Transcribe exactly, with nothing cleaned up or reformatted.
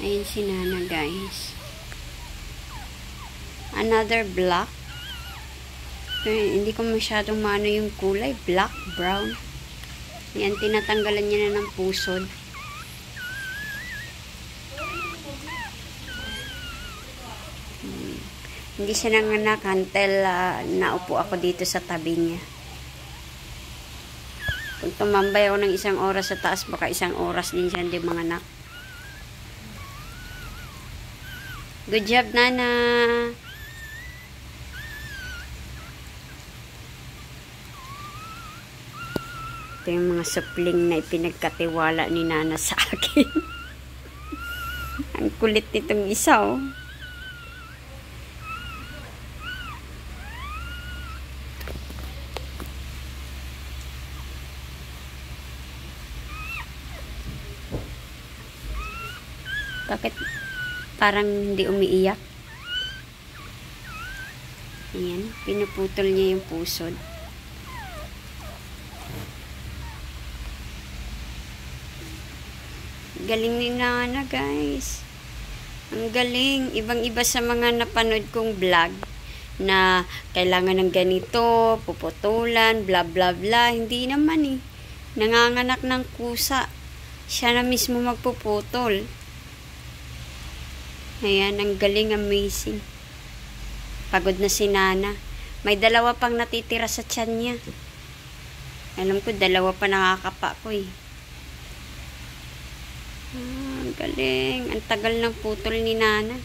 Ayan si Nana, guys. Another black. Eh, hindi ko masyadong maano yung kulay. Black, brown. Ayan, tinatanggalan niya na ng pusod. Hmm. Hindi siya nanganak until uh, naupo ako dito sa tabi niya. Kung tumambay ako ng isang oras sa taas, baka isang oras din siya hindi manganak. Good job, Nana! Ito yung mga supling na ipinagkatiwala ni Nana sa akin. Ang kulit nitong isa, oh. Bakit parang hindi umiiyak? Ayan, pinuputol niya yung pusod. Galing ni Nana, guys. Ang galing. Ibang-iba sa mga napanood kong vlog na kailangan ng ganito, puputulan, bla bla bla. Hindi naman eh. Nanganganak ng kusa. Siya na mismo magpuputol. Ayan, ang galing, amazing. Pagod na si Nana. May dalawa pang natitira sa tiyan niya. Alam ko, dalawa pa nakakapa ko eh. Ah, ang galing. Ang tagal ng putol ni Nana.